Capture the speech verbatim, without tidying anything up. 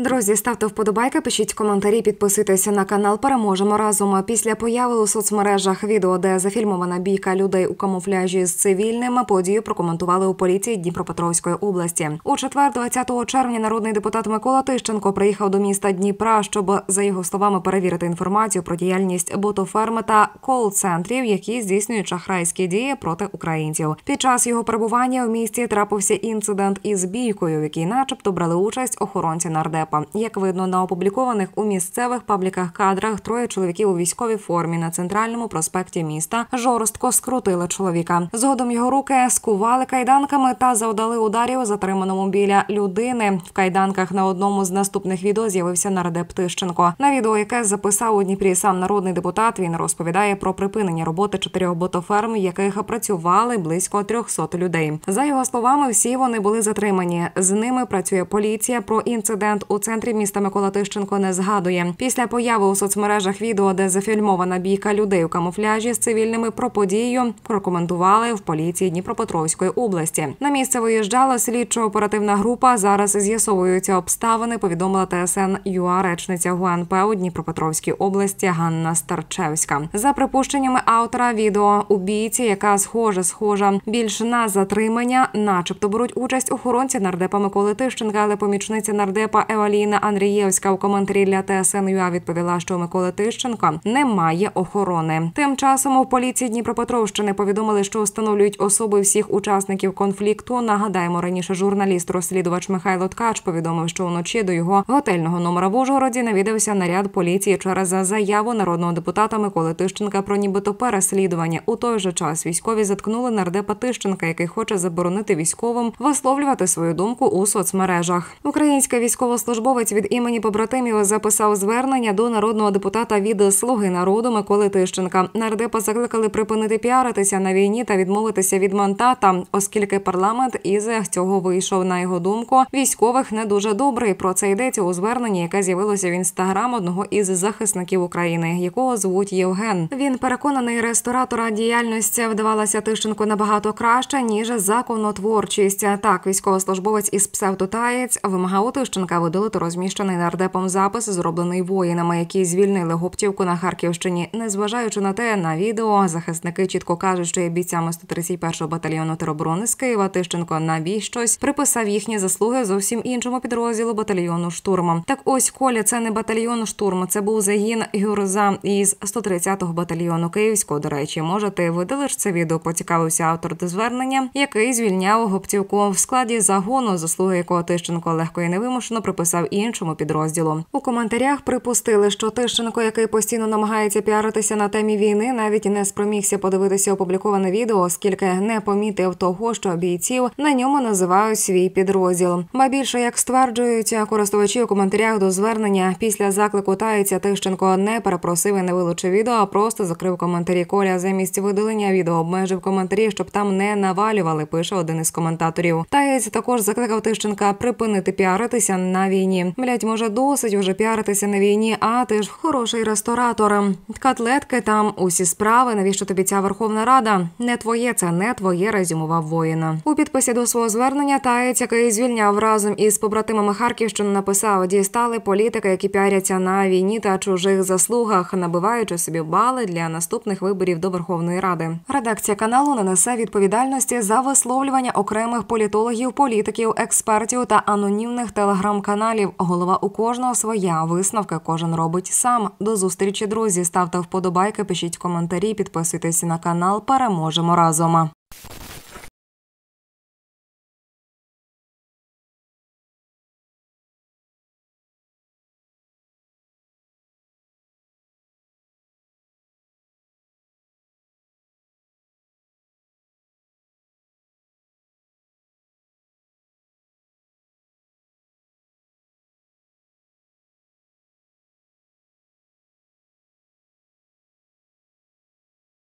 Друзі, ставте вподобайки, пишіть коментарі, підписуйтеся на канал «Переможемо разом». Після появи у соцмережах відео, де зафільмована бійка людей у камуфляжі з цивільними, подію прокоментували у поліції Дніпропетровської області. У четвер, двадцятого червня, народний депутат Микола Тищенко приїхав до міста Дніпра, щоб, за його словами, перевірити інформацію про діяльність ботоферми та кол-центрів, які здійснюють шахрайські дії проти українців. Під час його перебування в місті трапився інцидент із бійкою, в якій начебто брали участь охоронці нардепа. Як видно на опублікованих у місцевих пабліках кадрах, троє чоловіків у військовій формі на центральному проспекті міста жорстко скрутили чоловіка. Згодом його руки скували кайданками та завдали ударів затриманому біля людини. В кайданках на одному з наступних відео з'явився нардеп Тищенко. На відео, яке записав у Дніпрі сам народний депутат, він розповідає про припинення роботи чотирьох ботоферм, в яких працювали близько трьохсот людей. За його словами, всі вони були затримані. З ними працює поліція. Про інцидент у центрі міста Микола Тищенко не згадує. Після появи у соцмережах відео, де зафільмована бійка людей у камуфляжі з цивільними, про подію прокоментували в поліції Дніпропетровської області. На місце виїжджала слідчо-оперативна група. Зараз з'ясовуються обставини, повідомила ТСН.ЮА речниця ГУНП у Дніпропетровській області Ганна Старчевська. За припущеннями автора відео, у бійці, яка схожа-схожа більш на затримання, начебто беруть участь охоронці нардепа Миколи Тищенка, але помічниця нардепа Еваліна Андрієвська у коментарі для ТСН.ЮА відповіла, що у Миколи Тищенка немає охорони. Тим часом у поліції Дніпропетровщини повідомили, що встановлюють особи всіх учасників конфлікту. Нагадаємо, раніше журналіст-розслідувач Михайло Ткач повідомив, що вночі до його готельного номера в Ужгороді навідався наряд поліції через заяву народного депутата Миколи Тищенка про нібито переслідування. У той же час військові заткнули нардепа Тищенка, який хоче заборонити військовим висловлювати свою думку у соцмережах. Українська військовослужбовець від імені побратимів записав звернення до народного депутата від «Слуги народу» Миколи Тищенка. Нардепа закликали припинити піаритися на війні та відмовитися від мандата, оскільки парламент із цього вийшов. На його думку, військових не дуже добрий. Про це йдеться у зверненні, яке з'явилося в інстаграм одного із захисників України, якого звуть Євген. Він переконаний, ресторатора діяльність вдавалася Тищенку набагато краще, ніж законотворчість. Так, військовослужбовець із псевдотаєць вимагав у Тищенка видалити розміщений нардепом запис, зроблений воїнами, які звільнили Гоптівку на Харківщині. Незважаючи на те, на відео захисники чітко кажуть, що є бійцями сто тридцять першого батальйону тероборони з Києва. Тищенко навіщось приписав їхні заслуги зовсім іншому підрозділу батальйону «Штурм». Так ось, Коля, це не батальйон «Штурм», це був загін Гюрза із сто тридцятого батальйону Київського. До речі, може, ти видалиш це відео, поцікавився автор до звернення, який звільняв Гоптівку в складі загону, заслуги якого Тищенко легко і невимушено приписав іншому підрозділу. У коментарях припустили, що Тищенко, який постійно намагається піаритися на темі війни, навіть не спромігся подивитися опубліковане відео, оскільки не помітив того, що бійців на ньому називають свій підрозділ. Ба більше, як стверджують користувачі у коментарях до звернення, після заклику таїться Тищенко не перепросив і не вилучив відео, а просто закрив коментарі. Коля замість видалення відео обмежив коментарі, щоб там не навалювали, пише один із коментаторів. Таєць також закликав Тищенка припинити піаритися на війні. Блять, може, досить уже піаритися на війні, а ти ж хороший ресторатор. Котлетки там, усі справи, навіщо тобі ця Верховна Рада? Не твоє це, не твоє, резюмував воїн. У підписі до свого звернення Таєць, який звільняв разом із побратимами Харківщину, написав: дістали політики, які піаряться на війні та чужих заслугах, набиваючи собі бали для наступних виборів до Верховної Ради. Редакція каналу не несе відповідальності за висловлювання окремих політологів, політиків, експертів та анонімних телеграм-каналів. Голова у кожного своя, висновки кожен робить сам. До зустрічі, друзі. Ставте вподобайки, пишіть коментарі, підписуйтесь на канал. Переможемо разом!